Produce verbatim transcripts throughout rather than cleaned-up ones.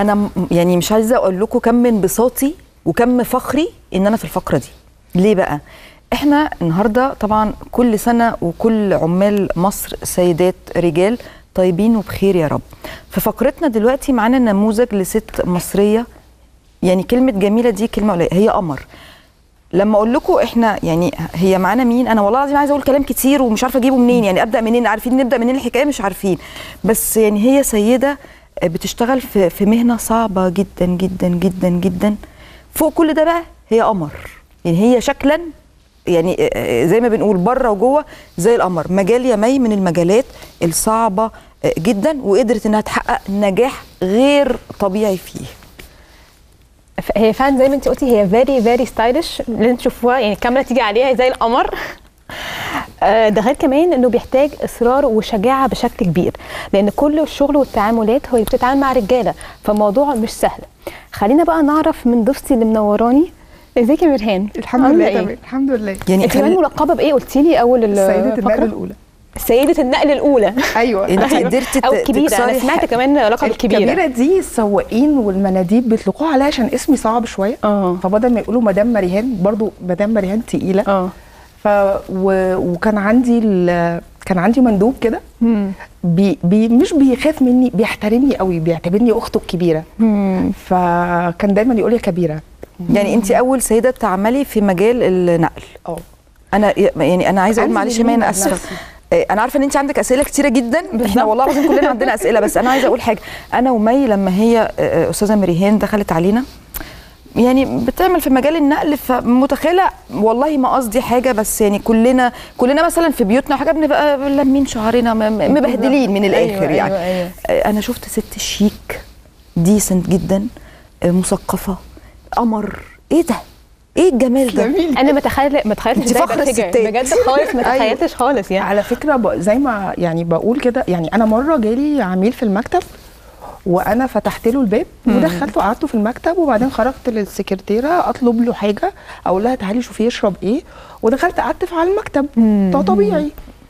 انا يعني مش عايزه اقول لكم كم من انبساطي وكم فخري ان انا في الفقره دي. ليه بقى؟ احنا النهارده طبعا كل سنه وكل عمال مصر سيدات رجال طيبين وبخير يا رب. في فقرتنا دلوقتي معانا نموذج لست مصريه، يعني كلمه جميله دي كلمه قليله، هي قمر. لما اقول لكم احنا يعني هي معانا مين، انا والله العظيم عايزه اقول كلام كتير ومش عارفه اجيبه منين، يعني ابدا منين، عارفين نبدا منين الحكايه مش عارفين، بس يعني هي سيده بتشتغل في في مهنه صعبه جدا جدا جدا جدا. فوق كل ده بقى هي قمر، يعني هي شكلا يعني زي ما بنقول بره وجوه زي القمر. مجال يا مي من المجالات الصعبه جدا، وقدرت انها تحقق نجاح غير طبيعي فيه. هي فعلا زي ما انت قلتي، هي فيري فيري ستايلش اللي انت تشوفوها، يعني الكاميرا تيجي عليها زي القمر. ده غير كمان انه بيحتاج اصرار وشجاعه بشكل كبير، لان كل الشغل والتعاملات هي بتتعامل مع رجاله، فالموضوع مش سهل. خلينا بقى نعرف من ضيفتي اللي منوراني. ازيك يا مرهان؟ الحمد لله تمام. إيه؟ الحمد لله. يعني انت كمان ملقبه بايه قلتي لي اول سيده النقل الاولى؟ سيده النقل الاولى. ايوه انت قدرتي او الكبيره. انا سمعت كمان لقب الكبيره. الكبيره دي السواقين والمناديب بيطلقوها عليها عشان اسمي صعب شويه، اه فبدل ما يقولوا مدام مريهان برضو مدام مريهان تقيله. اه ف و... وكان عندي ال... كان عندي مندوب كده بي... بي مش بيخاف مني، بيحترمني قوي، بيعتبرني اخته الكبيره. مم. فكان دايما يقول لي كبيره. يعني انت اول سيده بتعملي في مجال النقل. اه انا يعني انا عايزه اقول معلش ما انا اسفه، انا عارفه ان انت عندك اسئله كتيره جدا، احنا والله العظيم كلنا عندنا اسئله، بس انا عايزه اقول حاجه. انا ومي لما هي استاذه مريهان دخلت علينا يعني بتعمل في مجال النقل، فمتخيله والله ما قصدي حاجه، بس يعني كلنا كلنا مثلا في بيوتنا حاجه بنبقى لامين شعرنا مبهدلين من الاخر. أيوة يعني أيوة أيوة. انا شفت ست شيك ديسنت جدا، مثقفه، قمر. ايه ده؟ ايه الجمال ده؟ انا ما تخيل ما تخيلتش ده بجد خالص، ما تخيلتش خالص. يعني على فكره زي ما يعني بقول كده، يعني انا مره جالي عميل في المكتب وانا فتحت له الباب ودخلته قعدته في المكتب، وبعدين خرجت للسكرتيره اطلب له حاجه، اقول لها تعالي شوفي يشرب ايه، ودخلت قعدت على المكتب. ده طبيعي.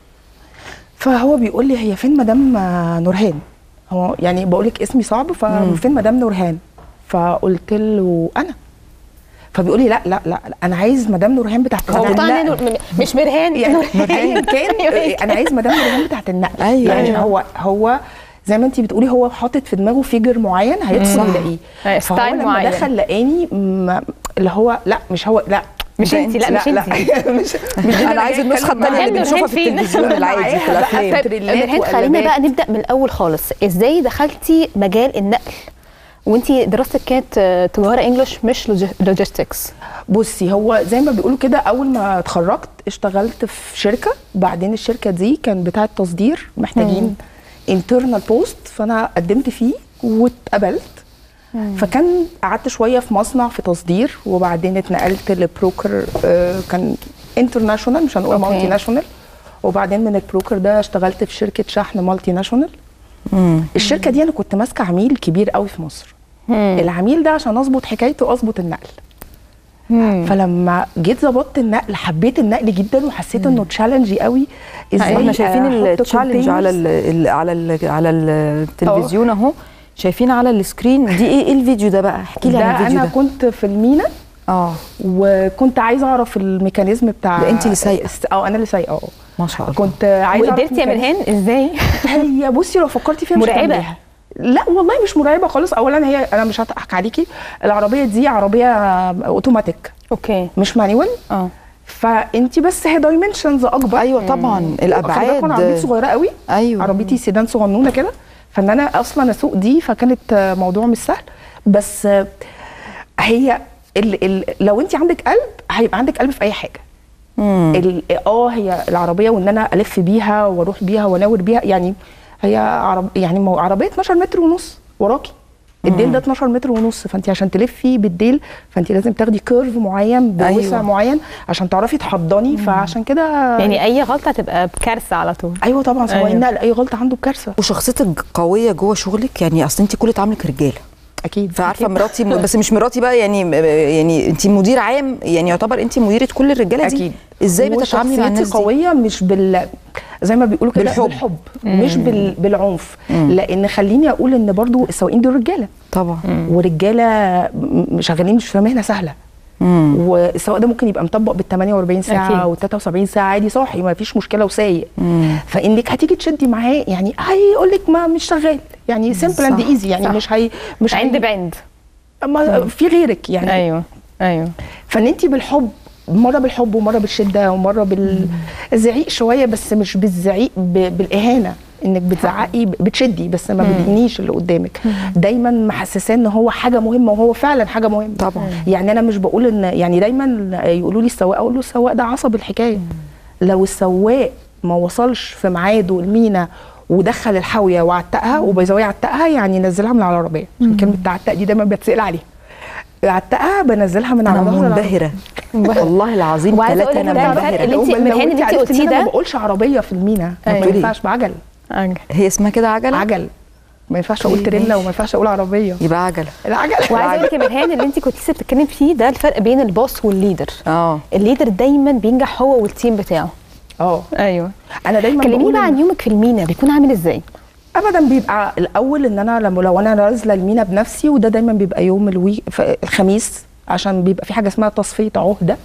فهو بيقول لي هي فين مدام نورهان؟ هو يعني بقول لك اسمي صعب، ففين مدام نورهان؟ فقلت له انا. فبيقول لي لا لا لا انا عايز مدام نورهان بتاعت النقل. مش مرهان يعني ايا كان انا عايز مدام نورهان بتاعت النقل. أيوة يعني أيوة. هو هو زي ما انت بتقولي، هو حاطط في دماغه فيجر معين هيدخل يلاقيه. فهو لما دخل لقاني اللي هو لا مش هو لا مش انت لا مش انت مش مش انا عايزه النسخه الثانيه اللي بنشوفها في التلفزيون العادي في الافلام. خلينا بقى نبدا من الاول خالص. ازاي دخلتي مجال النقل وانتي دراستك كانت تجاره انجلش مش لوجيستكس؟ بصي هو زي ما بيقولوا كده، اول ما اتخرجت اشتغلت في شركه، بعدين الشركه دي كان بتاعه تصدير، محتاجين انترنال بوست، فانا قدمت فيه واتقبلت. فكان قعدت شويه في مصنع في تصدير، وبعدين اتنقلت لبروكر آه كان انترناشونال، مش هنقول مالتي ناشونال، وبعدين من البروكر ده اشتغلت في شركه شحن مالتي ناشونال. مم. الشركه دي انا كنت ماسكه عميل كبير قوي في مصر. مم. العميل ده عشان اظبط حكايته اظبط النقل. مم. فلما جيت ظبطت النقل حبيت النقل جدا، وحسيت انه تشالنجي قوي. ازاي احنا شايفين التشالنج على ال على ال على التلفزيون اهو، شايفين على السكرين دي. ايه الفيديو ده بقى؟ احكي لي عن الفيديو ده. انا كنت في المينا اه وكنت عايزه اعرف الميكانيزم بتاع. ده انت اللي سايقه؟ اه انا اللي سايقه. اه ما شاء الله. كنت عايزه اعرف. وقدرتي يا مرهان ازاي؟ هي بصي لو فكرتي فيها مرعبه. لا والله مش مرعبه خالص. اولا هي انا مش هضحك عليكي، العربيه دي عربيه اوتوماتيك، اوكي مش مانيوال. اه فانت بس هي دايمنشنز اكبر. ايوه طبعا مم. الابعاد. انا عربيتي صغيره قوي. ايوه عربيتي سيدان صغنونه كده، فان انا اصلا اسوق دي فكانت موضوع مش سهل. بس هي ال ال لو انت عندك قلب هيبقى عندك قلب في اي حاجه. اه هي العربيه وان انا الف بيها واروح بيها وانور بيها، يعني هي عرب يعني عربيه اتناشر متر ونص وراكي، الديل ده اتناشر متر ونص، فانت عشان تلفي بالديل فانت لازم تاخدي كيرف معين بوسع أيوة. معين عشان تعرفي تحضني. فعشان كده يعني اي غلطه تبقى بكارثه على طول. ايوه طبعا سواق النقل أيوة. اي غلطه عنده بكارثه. وشخصيتك قويه جوه شغلك، يعني اصل انت كل تعاملك رجاله اكيد. فعارفه مراتي بس مش مراتي بقى، يعني يعني انت مدير عام، يعني يعتبر انت مديره كل الرجاله دي. اكيد. ازاي بتتعاملي مع الناس دي؟ قويه مش بال زي ما بيقولوا كده بالحب, بالحب. مش بال... بالعنف. مم. لان خليني اقول ان برضو السواقين دول رجاله طبعا. ورجاله م- شغالين مش في مهنه سهله. مم. والسواق ده ممكن يبقى مطبق بال ثمانية وأربعين ساعه أكيد. او ثلاثة وسبعين ساعه عادي صاحي ما فيش مشكله وسايق. مم. فانك هتيجي تشدي معاه يعني هيقول لك ما مش شغال يعني سمبل اند صح، ايزي يعني صح. مش هي مش عند هي بعند. ما في غيرك يعني. ايوه ايوه. فان انت بالحب مره بالحب ومره بالشده ومره بالزعيق شويه بس مش بالزعيق ب- بالاهانه انك بتزعقي بتشدي بس ما بتهنيش اللي قدامك. دايما محسساه ان هو حاجه مهمه وهو فعلا حاجه مهمه. طبعا. يعني انا مش بقول ان يعني دايما يقولوا لي السواق اقول له السواق ده عصب الحكايه. لو السواق ما وصلش في ميعاده المينا ودخل الحاويه وعتقها وبيزاويه عتقها يعني نزلها من على العربيه عشان كلمه تعتق دي دايما بتسال عليها. عتقها بنزلها من على انا ظهر منبهره والله العظيم وعايزة أقول ثلاثه لك انا ده الفرق منبهره. اللي انت- لو- من لو الهان اللي انت عرفتي إن قلتيه انا ما ده. بقولش عربيه في المينا ما أيوة. ينفعش بعجل. عجل. هي اسمها كده عجله؟ عجل ما ينفعش اقول أوكي، تريلا ماشي. وما ينفعش اقول عربيه. يبقى عجله. العجل. وعايزه اقول لك يا مرهان اللي انت كنت لسه بتتكلم فيه ده الفرق بين الباص والليدر. اه الليدر دايما بينجح هو والتيم بتاعه. اه ايوه. انا دايما كلميني بقول بقى إن- عن يومك في المينا بيكون عامل ازاي؟ ابدا بيبقى الاول ان انا لما لو انا نازله المينا بنفسي وده دايما بيبقى يوم الوي ف- الخميس عشان بيبقى في حاجه اسمها تصفيه عهده.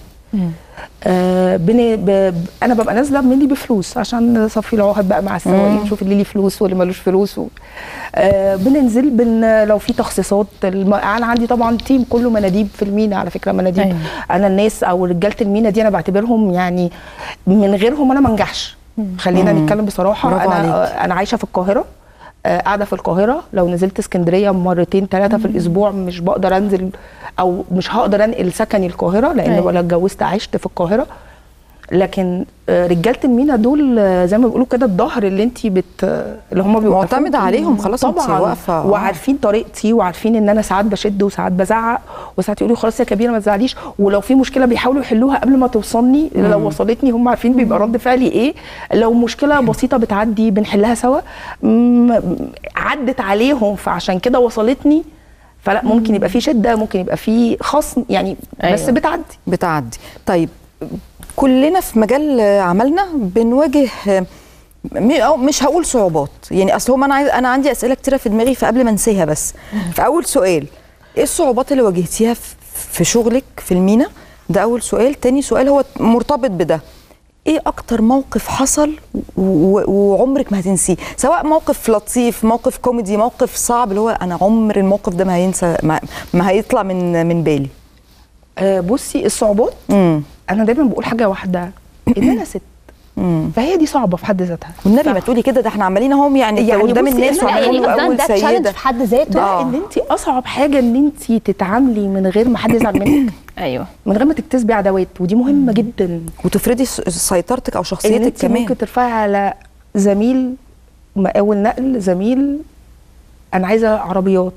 آه بني ب... انا ببقى نازله مني بفلوس عشان نصفي العهد بقى مع السواقين نشوف اللي ليه فلوس واللي ملوش فلوس و... آه بننزل بن... لو في تخصيصات الم... انا عندي طبعا تيم كله مناديب في المينا على فكره مناديب. أيوة. انا الناس او رجاله المينا دي انا بعتبرهم يعني من غيرهم انا ما انجحش. خلينا مم. نتكلم بصراحه. برافو انا عليك. انا عايشه في القاهره آه، قاعده في القاهره لو نزلت اسكندريه مرتين ثلاثه في الاسبوع مش بقدر انزل او مش هقدر انقل سكني القاهره لان أيوة. ولا اتجوزت عشت في القاهره. لكن آه، رجاله المينا دول آه، زي ما بيقولوا كده الظهر اللي انت بت اللي هم بيبقوا معتمدة عليهم خلاص انت طبعا واقفة. آه. وعارفين طريقتي وعارفين ان انا ساعات بشد وساعات بزعق وساعات يقولوا خلاص يا كبيره ما تزعليش ولو في مشكله بيحاولوا يحلوها قبل ما توصلني. لو وصلتني هم عارفين بيبقى رد فعلي ايه. لو مشكله بسيطه بتعدي بنحلها سوا م- عدت عليهم فعشان كده وصلتني. فلا ممكن يبقى في شده ممكن يبقى في خصم يعني أيوة. بس بتعدي. بتعدي. طيب كلنا في مجال عملنا بنواجه م- أو مش هقول صعوبات يعني اصل هم انا عايز انا عندي اسئله كتيره في دماغي فقبل ما انساها بس فاول سؤال ايه الصعوبات اللي واجهتيها في- في شغلك في المينا؟ ده اول سؤال. تاني سؤال هو مرتبط بده ايه اكتر موقف حصل و- و- وعمرك ما هتنسيه سواء موقف لطيف موقف كوميدي موقف صعب اللي هو انا عمر الموقف ده ما هينسى ما, ما هيطلع من من بالي. آه، بصي الصعوبات امم انا دايما بقول حاجه واحده ان انا ست امم فهي دي صعبه في حد ذاتها. والنبي ما تقولي كده ده احنا عمالين اهم يعني, يعني قدام بصي، الناس لا، وعمالين يعني نقول اول ده تشالنج سيده في حد ذاته. ده آه. ان انت اصعب حاجه ان انت تتعاملي من غير ما حد يزعل منك ايوه. من غير ما تكتسبي عداوات ودي مهمه جدا. وتفرضي س- سيطرتك او ان شخصيتك انت كمان. ممكن ترفعي على زميل مقاول نقل زميل انا عايزه عربيات.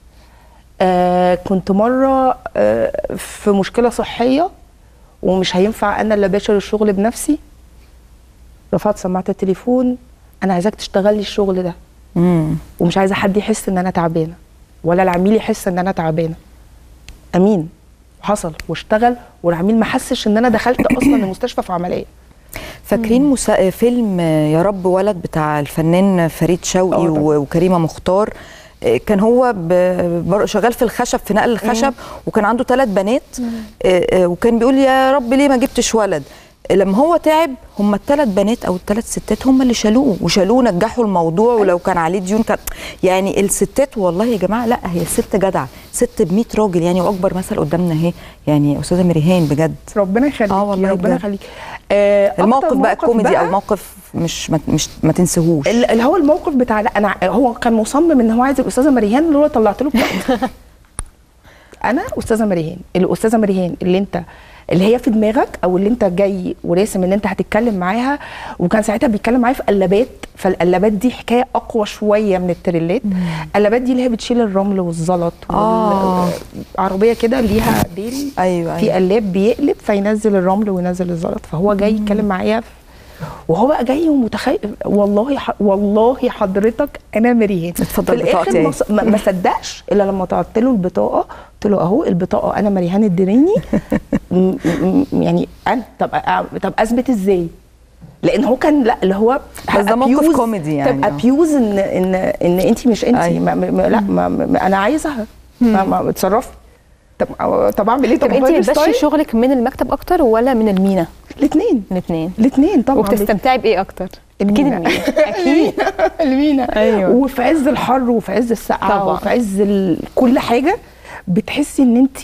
آه كنت مره آه في مشكله صحيه ومش هينفع انا اللي باشر الشغل بنفسي. رفعت سماعه التليفون انا عايزاك تشتغلي الشغل ده امم ومش عايزه حد يحس ان انا تعبانه ولا العميل يحس ان انا تعبانه. امين وحصل واشتغل والعميل ما حسش ان انا دخلت اصلا المستشفى في عمليه. فاكرين مسا... فيلم يا رب ولد بتاع الفنان فريد شوقي آه طبعاً. و... وكريمه مختار آه، كان هو ب... بر- شغال في الخشب في نقل الخشب وكان عنده ثلاث بنات آه، آه، وكان بيقول يا رب ليه ما جبتش ولد. لما هو تعب هم الثلاث بنات او الثلاث ستات هم اللي شالوه وشالوه نجحوا الموضوع ولو كان عليه ديون كان يعني الستات والله يا جماعه لا هي الست جدعه ست ب مية راجل يعني واكبر مثل قدامنا اهي يعني استاذه مريهان بجد. ربنا يخليك. آه والله ربنا بجد. يخليك. آه أكتر الموقف بقى موقف كوميدي بقى او موقف مش ما مش ما تنسهوش. ال- اللي هو الموقف بتاع لا انا هو كان مصمم ان هو عايز الاستاذه مريهان اللي هو طلعت له بطاقة. انا استاذه مريهان الاستاذه مريهان اللي انت اللي هي في دماغك او اللي انت جاي وراسم ان انت هتتكلم معاها وكان ساعتها بيتكلم معايا في قلابات فالقلابات دي حكايه اقوى شويه من التريلات. القلابات دي اللي هي بتشيل الرمل والزلط آه. عربيه كده ليها ديل ايوه في قلاب بيقلب فينزل الرمل وينزل الزلط فهو جاي يتكلم معايا في- وهو بقى جاي ومتخيل والله ح... والله حضرتك انا مريهان. اتفضل في الاخر بطاقتي ما, اهي. ص- ما ما صدقش الا لما طلعت له البطاقه قلت له اهو البطاقه انا مريهان الدريني م- م- يعني انا طب أ- طب اثبت ازاي؟ لان هو كان لا اللي هو بس ده موقف abuse- كوميدي يعني. تبقى ابيوز ان ان ان انت مش انت أيوة. ما ما لا ما ما انا عايزها ما ما اتصرفي. طب طب اعمل ايه؟ طب انت غير بتمشي ستايل؟ شغلك من المكتب اكتر ولا من المينا؟ الاثنين الاثنين. الاثنين طبعا. وبتستمتعي بايه اكتر؟ اكيد المينا. المينا اكيد. المينا. أيوة. وفي عز الحر وفي عز السقعه طبعا. وفي عز ال... كل حاجه بتحسي ان انت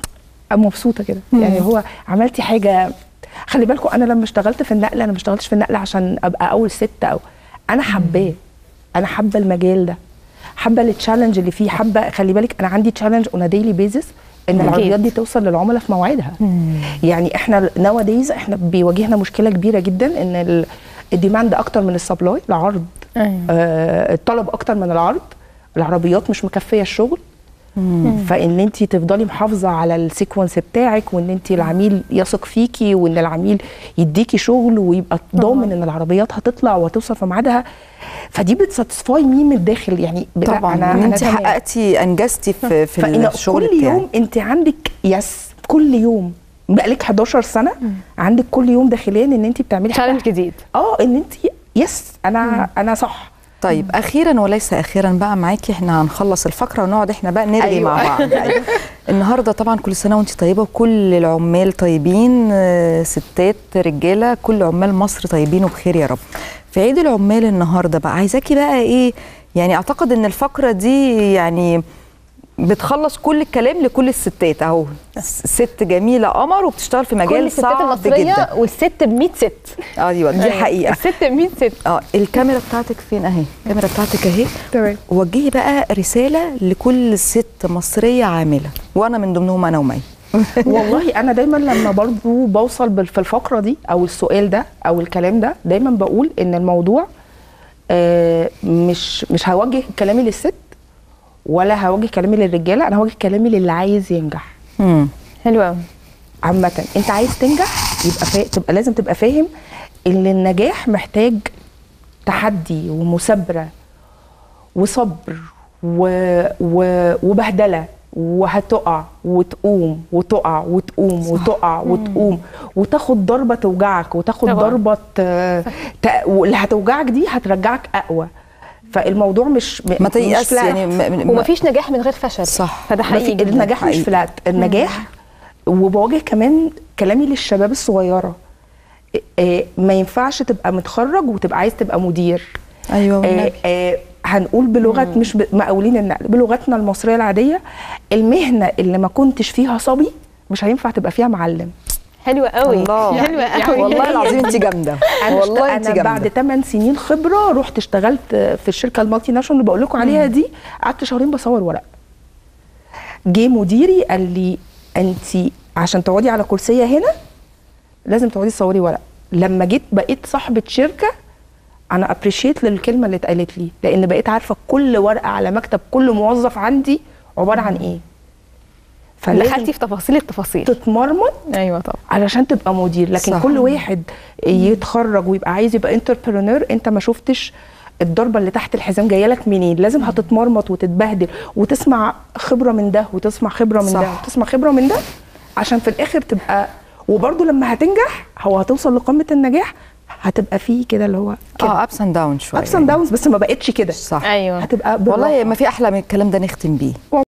مبسوطه كده. يعني هو عملتي حاجه. خلي بالكم انا لما اشتغلت في النقل انا ما اشتغلتش في النقل عشان ابقى اول ست او انا حباه. انا حابه المجال ده، حابه التشالنج اللي فيه، حابه. خلي بالك انا عندي تشالنج اون ديلي بيزس ان أكيد. العربيات دي توصل للعملاء في مواعيدها. يعني احنا نوا دايز احنا بيواجهنا مشكله كبيره جدا ان ال- الديماند اكتر من السبلاي، العرض أيوة. آه الطلب اكتر من العرض، العربيات مش مكفيه الشغل. فان انت تفضلي محافظه على السيكونس بتاعك وان انت العميل يثق فيكي وان العميل يديكي شغل ويبقى ضامن ان العربيات هتطلع وهتوصل في ميعادها. فدي بتساتسفاي مين من الداخل يعني. لا، طبعا انا ان أنا انت تمام. حققتي انجزتي في في فإن الشغل كل بتاعك. يوم انت عندك يس كل يوم بقالك حداشر سنه عندك كل يوم داخليا ان انت بتعملي حاجه تشالنج جديد. اه ان انت يس انا انا صح. طيب اخيرا وليس اخيرا بقى معاكي، احنا هنخلص الفقره ونقعد احنا بقى نرغي أيوة. مع بعض. أيوة. النهارده طبعا كل سنه وانت طيبه وكل العمال طيبين، آه، ستات رجاله، كل عمال مصر طيبين وبخير يا رب. في عيد العمال النهارده بقى عايزاكي بقى ايه، يعني اعتقد ان الفقره دي يعني بتخلص كل الكلام لكل الستات اهو. ست جميله قمر وبتشتغل في كل مجال الستات صعب المصريه جدا. والست ب مية ست. ايوه دي حقيقه. الست ب مية ست. اه الكاميرا بتاعتك فين اهي؟ الكاميرا بتاعتك اهي. تمام. وجهي بقى رساله لكل ست مصريه عامله، وانا من ضمنهم انا ومي. والله انا دايما لما برضو بوصل بال- في الفقره دي او السؤال ده او الكلام ده دايما بقول ان الموضوع آه مش مش هوجه كلامي للست ولا هوجه كلامي للرجاله، انا هوجه كلامي للي عايز ينجح. امم حلو قوي. عامه انت عايز تنجح يبقى فا... تبقى لازم تبقى فاهم ان النجاح محتاج تحدي ومثابره وصبر و... و... وبهدله، وهتقع وتقوم وتقع وتقوم وتقع وتقوم وتاخد ضربه توجعك وتاخد طبعا. ضربه ت... ت... واللي هتوجعك دي هترجعك اقوى. فالموضوع مش م... ما تيأس مش flat. يعني م- م- ومفيش نجاح من غير فشل. صح. فده ما في- حقيقي جدا. النجاح مش حقيقي. فلات. النجاح وبواجه كمان كلامي للشباب الصغيره، آه، ما ينفعش تبقى متخرج وتبقى عايز تبقى مدير. ايوه آه، والنبي. آه، هنقول بلغه مش ب- مقاولين النقل، بلغتنا المصريه العاديه، المهنه اللي ما كنتش فيها صبي مش هينفع تبقى فيها معلم. حلوه قوي. الله. حلوه قوي. والله العظيم انت جامده. انا والله انت انا جامده. بعد ثمان سنين خبره رحت اشتغلت في الشركه المالتي ناشونال اللي بقول لكم عليها دي، قعدت شهرين بصور ورق. جه مديري قال لي انت عشان تقعدي على كرسيه هنا لازم تقعدي تصوري ورق. لما جيت بقيت صاحبه شركه انا ابريشيت للكلمه اللي اتقالت لي، لان بقيت عارفه كل ورقه على مكتب كل موظف عندي عباره عن ايه. فلازم دخلتي في تفاصيل التفاصيل. تتمرمط ايوه طبعا. علشان تبقى مدير. لكن صح. كل واحد يتخرج ويبقى عايز يبقى انتربرينور، انت ما شفتش الضربه اللي تحت الحزام جايه لك منين. لازم هتتمرمط وتتبهدل وتسمع خبره من ده وتسمع خبره من صح. ده وتسمع خبره من ده عشان في الاخر تبقى. وبرده لما هتنجح هو هتوصل لقمه النجاح هتبقى فيه كده اللي هو كده اه ابس اند داون شويه. ابس اند داونز، بس ما بقتش كده. صح. ايوه. هتبقى والله بالراحة. ما في احلى من الكلام ده نختم بيه.